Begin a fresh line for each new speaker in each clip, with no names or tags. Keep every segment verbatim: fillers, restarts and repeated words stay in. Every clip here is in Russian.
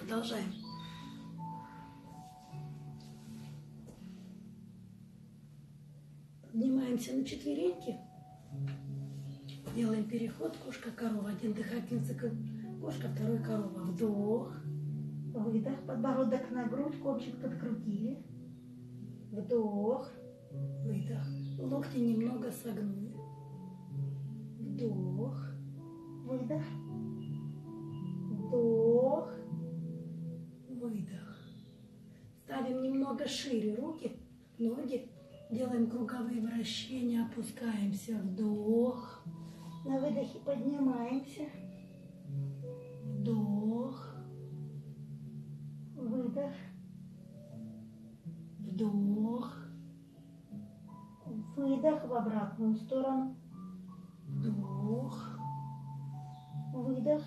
Продолжаем. Поднимаемся на четвереньки. Делаем переход. Кошка, корова. Один дыхательный цикл. Кошка, второй корова. Вдох. Выдох. Подбородок на грудь. Копчик подкрутили. Вдох. Выдох. Локти немного согнули. Вдох. Выдох. Вдох. Выдох. Ставим немного шире руки, ноги. Делаем круговые вращения. Опускаемся. Вдох. На выдохе поднимаемся. Вдох. Выдох. Вдох. Выдох в обратную сторону. Вдох. Выдох.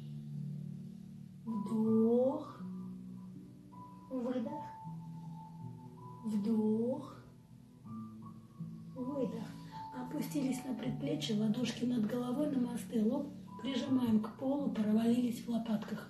Вдох. Выдох. Вдох. Выдох. Опустились на предплечье, ладошки над головой, намасте, лоб. Прижимаем к полу, провалились в лопатках.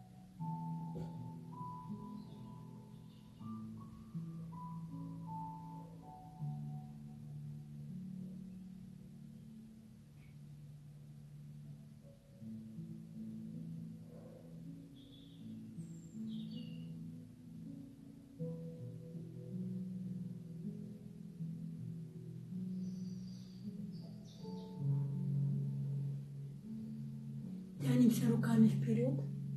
Тянемся руками вперед.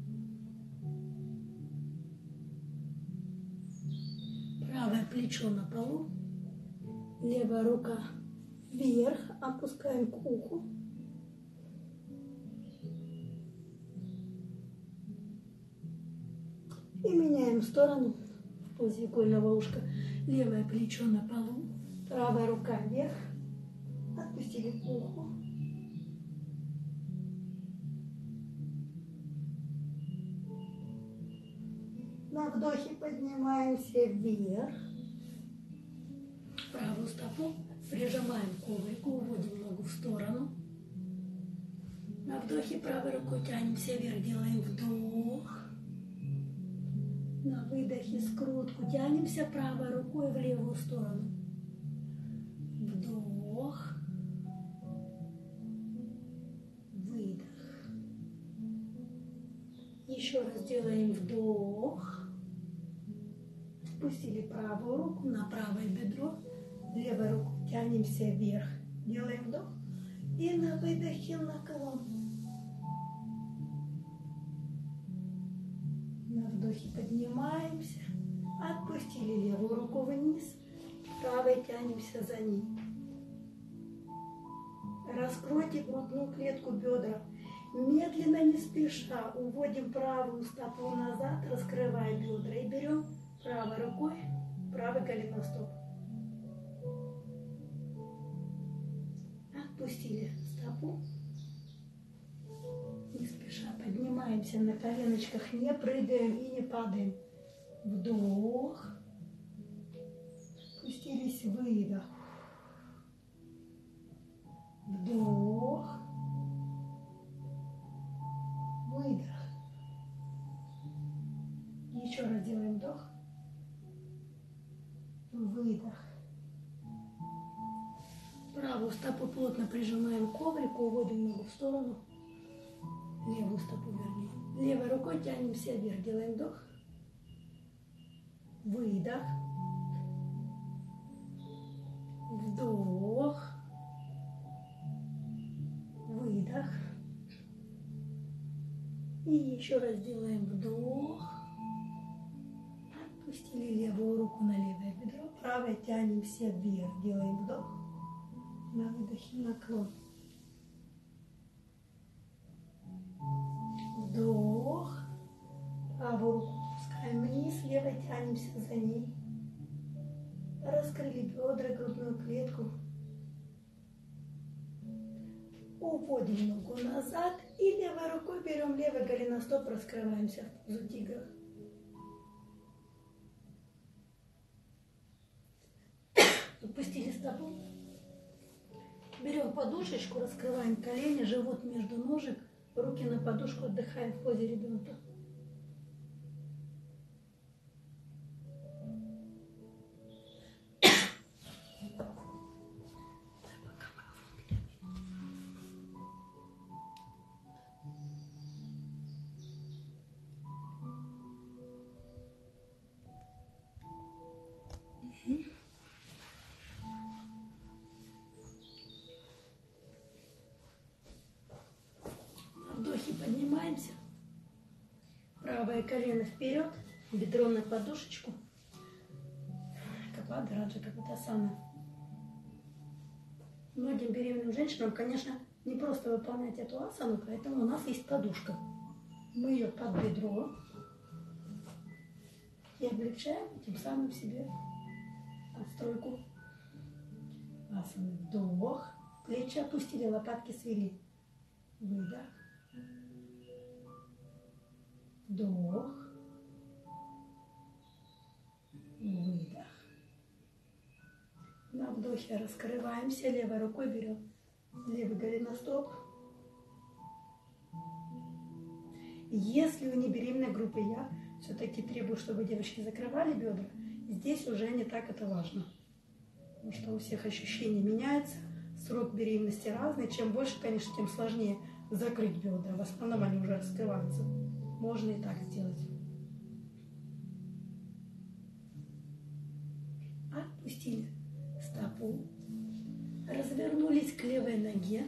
Правое плечо на полу. Левая рука вверх. Опускаем к уху. И меняем сторону в позе игольного ушка. Левое плечо на полу. Правая рука вверх. Отпустили к уху. На вдохе поднимаемся вверх. Правую стопу прижимаем к коврику, уводим ногу в сторону. На вдохе правой рукой тянемся вверх, делаем вдох. На выдохе скрутку тянемся правой рукой в левую сторону. Вдох. Выдох. Еще раз делаем вдох. Спустили правую руку на правое бедро, левой руку тянемся вверх, делаем вдох и на выдохе наклон. На вдохе поднимаемся, отпустили левую руку вниз, правой тянемся за ней. Раскройте грудную клетку бедра. Медленно, не спеша, уводим правую стопу назад, раскрывая бедра и берем правой рукой правый голеностоп. Отпустили стопу. Не спеша поднимаемся на коленочках, не прыгаем и не падаем. Вдох. Спустились, выдох. Вдох. Выдох. Еще раз делаем вдох. Выдох. Правую стопу плотно прижимаем к коврику, уводим ногу в сторону. Левую стопу вернее. Левой рукой тянемся вверх, делаем вдох. Выдох. Вдох. Выдох. И еще раз делаем вдох. Отпустили левую руку на левое бедро. Правой тянемся вверх. Делаем вдох. На выдохе наклон. Вдох. Правую руку опускаем вниз. Левой тянемся за ней. Раскрыли бедра, грудную клетку. Уводим ногу назад и левой рукой берем левый голеностоп, раскрываемся в позу тигра. Опустили стопу. Берем подушечку, раскрываем колени, живот между ножек, руки на подушку, отдыхаем в позе ребенка. Левое колено вперед, бедро на подушечку. Капада Раджа Капатасана. Многим беременным женщинам, конечно, не просто выполнять эту асану, поэтому у нас есть подушка. Мы ее под бедро и облегчаем тем самым себе отстройку асаны. Вдох, плечи опустили, лопатки свели. Выдох. Вдох. Выдох. На вдохе раскрываемся, левой рукой берем левый голеностоп. Если у небеременной группы я все-таки требую, чтобы девочки закрывали бедра, здесь уже не так это важно. Потому что у всех ощущения меняются, срок беременности разный. Чем больше, конечно, тем сложнее закрыть бедра. В основном они уже раскрываются. Можно и так сделать. Отпустили стопу. Развернулись к левой ноге.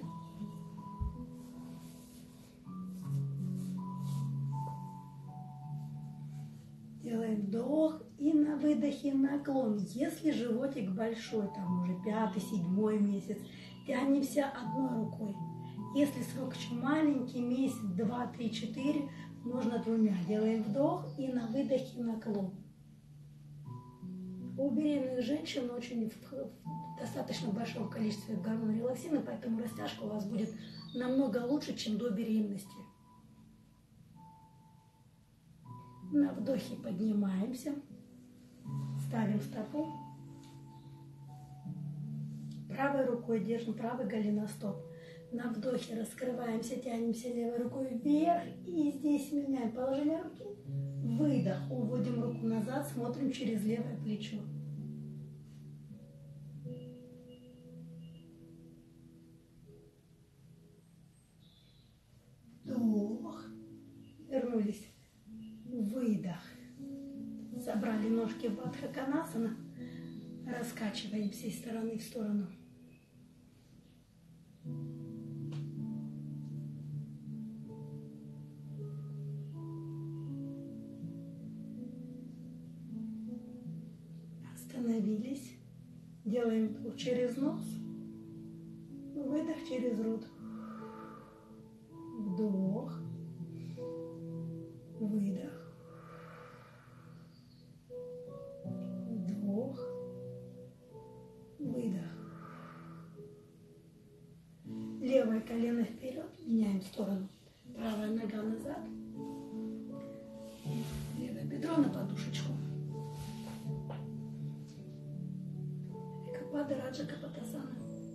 Делаем вдох и на выдохе наклон. Если животик большой, там уже пятый, седьмой месяц, тянемся одной рукой. Если срок еще маленький, месяц, два, три, четыре, можно двумя. Делаем вдох и на выдохе наклон. У беременных женщин очень в, в достаточно большом количестве гормона релаксина, поэтому растяжка у вас будет намного лучше, чем до беременности. На вдохе поднимаемся, ставим стопу, правой рукой держим правый голеностоп. На вдохе раскрываемся, тянемся левой рукой вверх и здесь меняем положение руки. Выдох, уводим руку назад, смотрим через левое плечо. Вдох, вернулись. Выдох. Собрали ножки в Бадхаканасана. Раскачиваемся из стороны в сторону. Остановились. Делаем вдох через нос. Выдох через рот. Вдох. Выдох. Вдох. Выдох. Левое колено вперед. Меняем сторону. Правая нога назад. Левое бедро на подушечку. Капада Раджа Капатасана.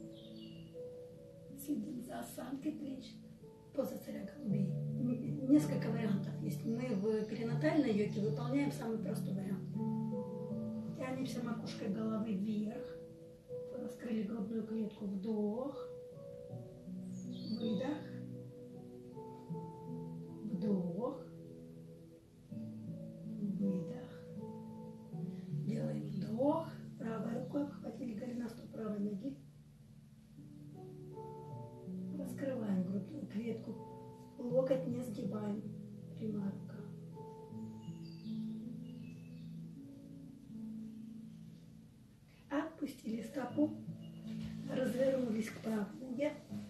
Следим за осанкой плеч. Поза царя голубей. Несколько вариантов есть. Мы в перинатальной йоге выполняем самый простой вариант. Тянемся макушкой головы вверх. Раскрыли грудную клетку. Вдох. Выдох. Вдох. Выдох. Делаем вдох. Правой рукой обхватили голеностоп правой ноги. Раскрываем грудную клетку. Локоть не сгибаем. Прямая рука. Отпустили стопу. Развернулись к правой ноге.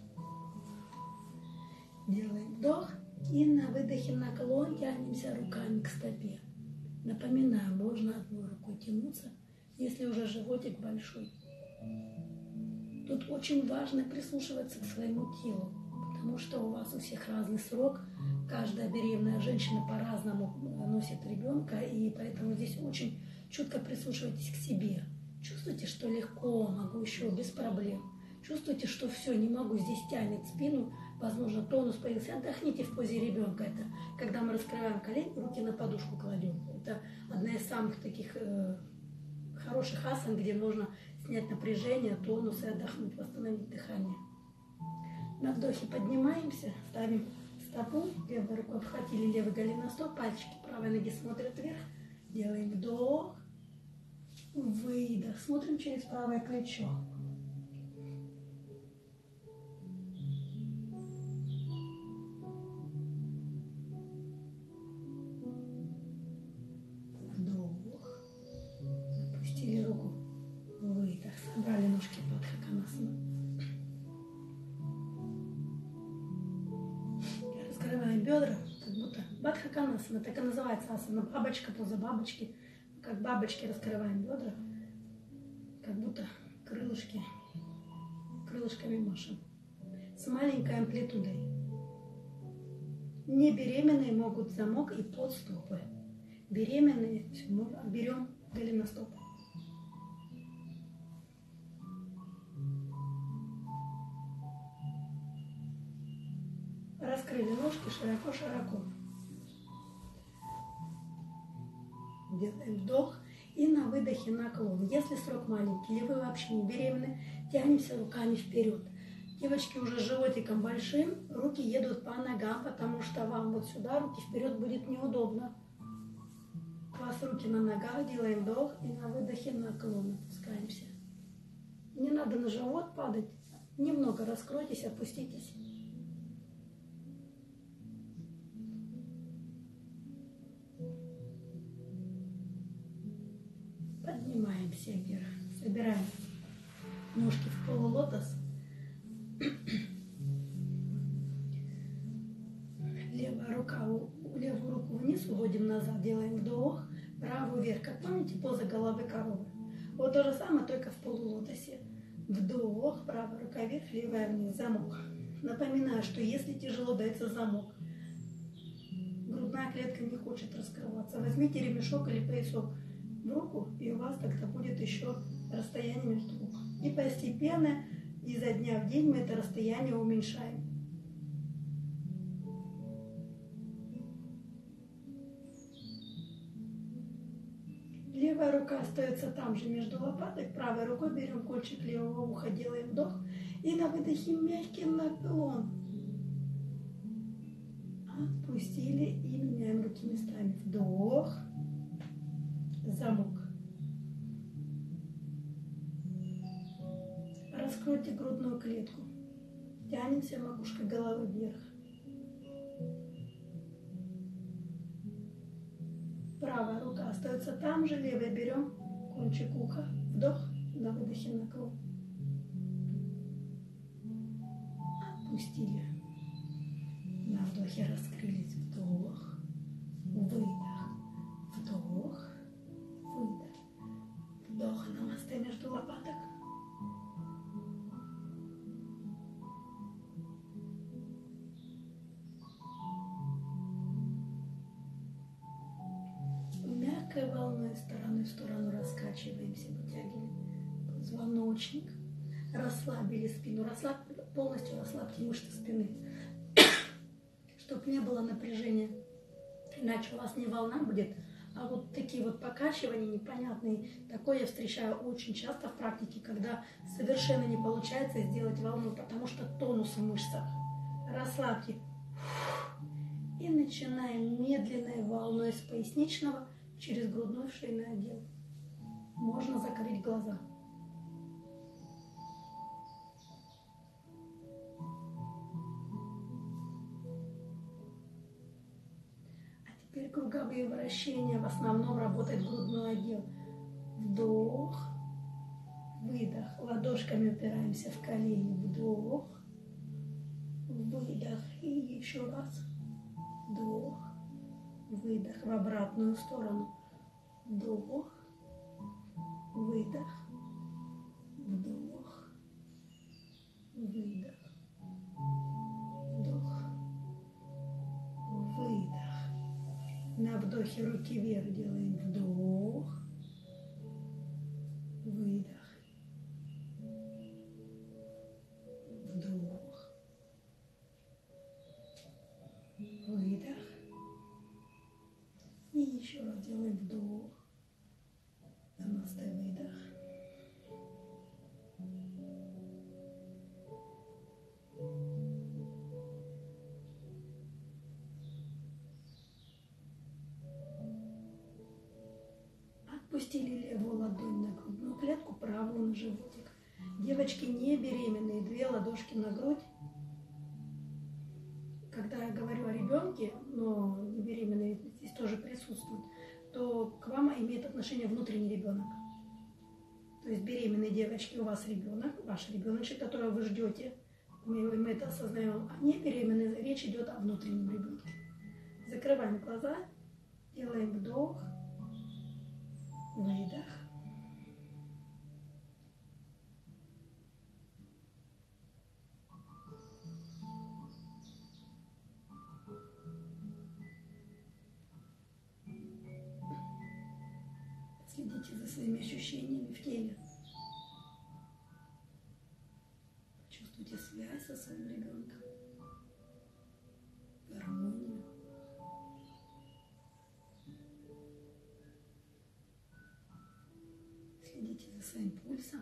Делаем вдох. И на выдохе наклон тянемся руками к стопе. Напоминаю, можно одной рукой тянуться, если уже животик большой. Тут очень важно прислушиваться к своему телу, потому что у вас у всех разный срок. Каждая беременная женщина по-разному носит ребенка, и поэтому здесь очень чутко прислушивайтесь к себе. Чувствуете, что легко, могу еще без проблем. Чувствуете, что все, не могу, здесь тянет спину, возможно, тонус появился. Отдохните в позе ребенка. Это когда мы раскрываем колени, руки на подушку кладем. Это одна из самых таких э, хороших асан, где можно снять напряжение, тонус и отдохнуть, восстановить дыхание. На вдохе поднимаемся, ставим стопу, левой рукой обхватили левый голеностоп, пальчики правой ноги смотрят вверх. Делаем вдох, выдох, смотрим через правое плечо. Дхаканасана, так и называется асана. Бабочка, поза бабочки. Как бабочки раскрываем бедра, как будто крылышки, крылышками машем. С маленькой амплитудой. Не беременные могут замок и под стопы. Беременные берем голеностопы. Раскрыли ножки широко-широко. Делаем вдох и на выдохе наклон. Если срок маленький или вы вообще не беременны, тянемся руками вперед. Девочки уже с животиком большим, руки едут по ногам, потому что вам вот сюда руки вперед будет неудобно. У вас руки на ногах, делаем вдох и на выдохе наклон. Опускаемся. Не надо на живот падать. Немного раскройтесь, опуститесь. Поднимаемся вверх. Собираем ножки в полулотос. Левая рука, левую руку вниз, уводим назад, делаем вдох, правую вверх. Как помните, поза головы коровы. Вот то же самое, только в полулотосе. Вдох, правая рука вверх, левая вниз, замок. Напоминаю, что если тяжело дается замок, грудная клетка не хочет раскрываться, возьмите ремешок или поясок в руку, и у вас тогда будет еще расстояние между рук. И постепенно, изо дня в день мы это расстояние уменьшаем. Левая рука остается там же между лопаток, правой рукой берем кончик левого уха, делаем вдох и на выдохе мягкий наклон. Отпустили и меняем руки местами. Вдох. Замок. Раскройте грудную клетку. Тянемся макушкой головы вверх. Правая рука остается там же, левой берем кончик уха. Вдох, на выдохе наклон. Отпустили. На вдохе раскрылись. Вдох, выдох, вдох. Выдох. Вдох, намасте между лопаток. Мягкой волной стороны в сторону раскачиваемся, вытягиваем позвоночник. Расслабили спину. Расслаб... Полностью расслабьте мышцы спины, чтобы не было напряжения. Иначе у вас не волна будет, а вот такие вот покачивания непонятные. Такое я встречаю очень часто в практике, когда совершенно не получается сделать волну, потому что тонус в мышцах. Расслабьте. И начинаем медленной волной с поясничного через грудной в шейный отдел. Можно закрыть глаза. Теперь круговые вращения. В основном работает грудной отдел. Вдох, выдох. Ладошками упираемся в колени. Вдох, выдох. И еще раз. Вдох, выдох. В обратную сторону. Вдох, выдох. Вдох, выдох. Вдох, выдох. На вдохе руки вверх делаем вдох, выдох, вдох, выдох. И еще раз делаем вдох, намасте, выдох. Отпустили левую ладонь на грудную клетку, правую на животик. Девочки не беременные, две ладошки на грудь. Когда я говорю о ребенке, но не беременные здесь тоже присутствуют, то к вам имеет отношение внутренний ребенок. То есть беременные девочки, у вас ребенок, ваш ребеночек, которого вы ждете, мы, мы это осознаем, а не беременные, речь идет о внутреннем ребенке. Закрываем глаза, делаем вдох, выдох. Следите за своими ощущениями в теле. Чувствуйте связь со своим ребенком, гармонию. Следите за своим пульсом.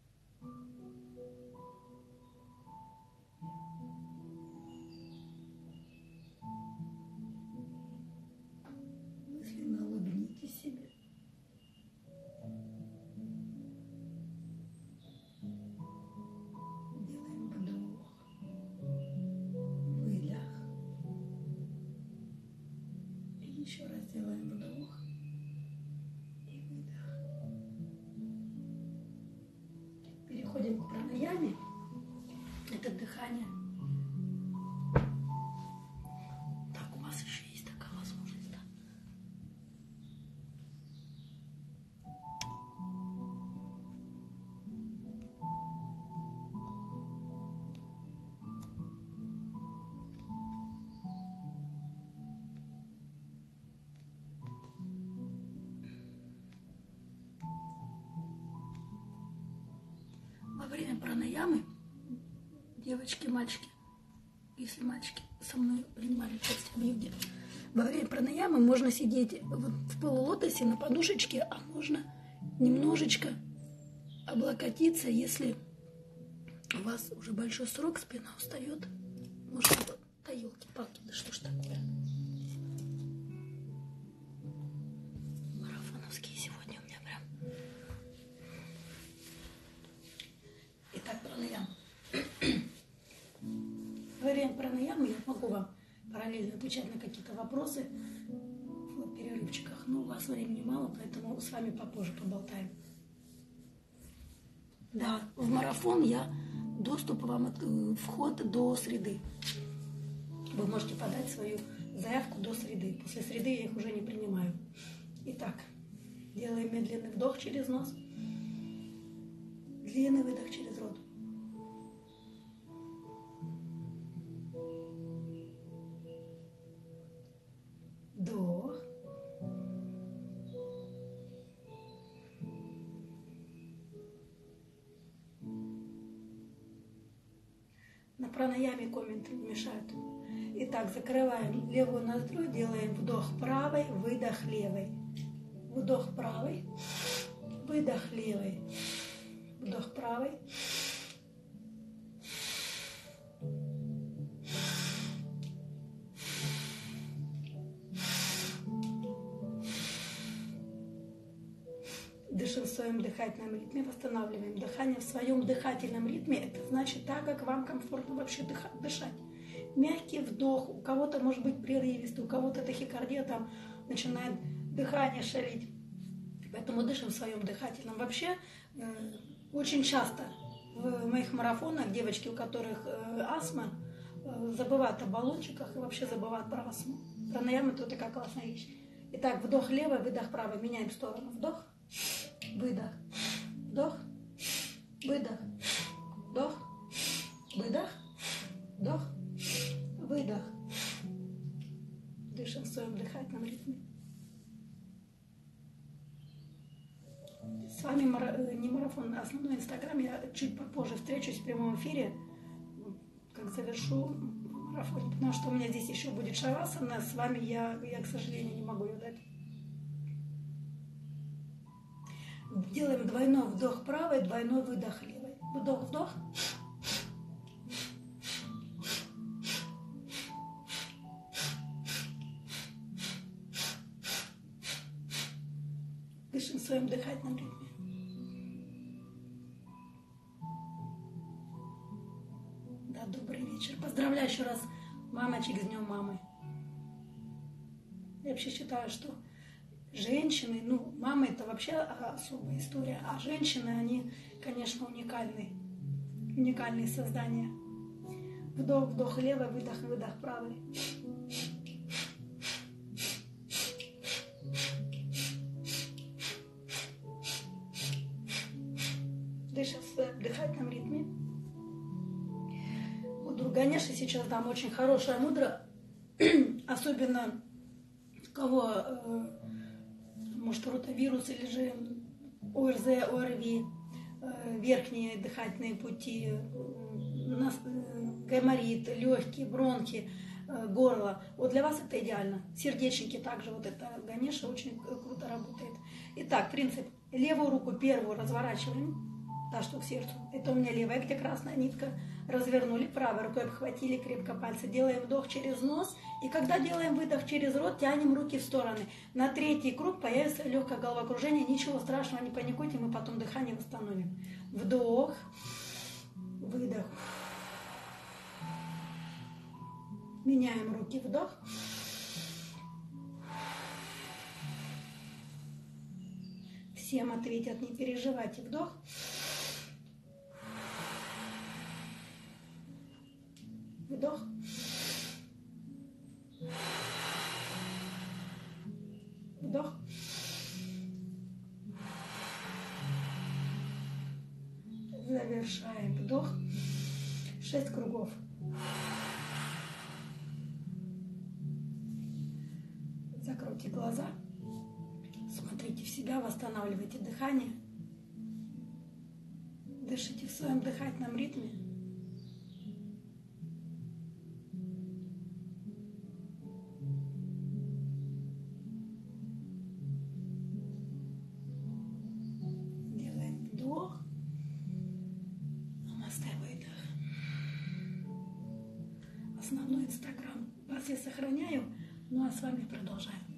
Мысленно улыбнитесь себе. Делаем вдох, выдох. И еще раз делаем вдох и выдох. Переходим к пранаяме. Это дыхание. Так, у вас еще есть такая возможность, да? Во время пранаямы, девочки, мальчики, если мальчики со мной принимали участие в йоге, во время пранаямы можно сидеть вот в полулотосе на подушечке, а можно немножечко облокотиться, если у вас уже большой срок, спина устает. Можно вот, да елки-палки, да что ж такое. Марафоновские сегодня у меня прям. Итак, пранаям. Во время пранаямы я могу вам параллельно отвечать на какие-то вопросы в перерывчиках, но у вас времени мало, поэтому с вами попозже поболтаем. Да, в марафон я доступ вам, от, вход до среды. Вы можете подать свою заявку до среды. После среды я их уже не принимаю. Итак, делаем медленный вдох через нос, длинный выдох через рот. Вдох. На пранаяме комменты мешают. Итак, закрываем левую ноздрю, делаем вдох правой, выдох левой. Вдох правой, выдох левой. Вдох правой. Дышим в своем дыхательном ритме, восстанавливаем дыхание в своем дыхательном ритме. Это значит так, как вам комфортно вообще дышать. Мягкий вдох, у кого-то может быть прерывистый, у кого-то тахикардия, там начинает дыхание шалить. Поэтому дышим в своем дыхательном. Вообще, э, очень часто в моих марафонах девочки, у которых э, астма, э, забывают о баллончиках и вообще забывают про астму. Пранаяма — это такая классная вещь. Итак, вдох левый, выдох правый. Меняем сторону. Вдох, выдох, вдох, выдох, вдох, выдох, вдох, выдох. Дышим в своем дыхательном ритме. С вами не марафон, а основной инстаграм. Я чуть попозже встречусь в прямом эфире, как завершу марафон, потому что у меня здесь еще будет шавасана. С вами я, я, к сожалению, не могу ее дать. Делаем двойной вдох правой, двойной выдох левой. Вдох, вдох. Дышим в своем дыхательном ритме. Да, добрый вечер. Поздравляю еще раз мамочек с Днем Мамы. Я вообще считаю, что женщины, ну, мама — это вообще особая история, а женщины, они, конечно, уникальные, уникальные создания. Вдох, вдох левый, выдох, выдох правый. Ганеше сейчас дам очень хорошая мудра, особенно у кого, э, может, ротавирус или же ОРЗ, ОРВИ, э, верхние дыхательные пути, э, нас, э, гайморит, легкие, бронхи, э, горло. Вот для вас это идеально. Сердечники также, вот это Ганеша очень круто работает. Итак, принцип. Левую руку первую разворачиваем, да, что к сердцу. Это у меня левая, где красная нитка. Развернули, правой рукой обхватили крепко пальцы. Делаем вдох через нос. И когда делаем выдох через рот, тянем руки в стороны. На третий круг появится легкое головокружение. Ничего страшного, не паникуйте, мы потом дыхание восстановим. Вдох, выдох. Меняем руки, вдох. Всем ответят, не переживайте, вдох. Вдох. Вдох. Завершаем. Вдох. Шесть кругов. Закройте глаза. Смотрите в себя, восстанавливайте дыхание. Дышите в своем дыхательном ритме. Делаем вдох. Намасте, выдох. Основной инстаграм вас я сохраняю, ну а с вами продолжаем.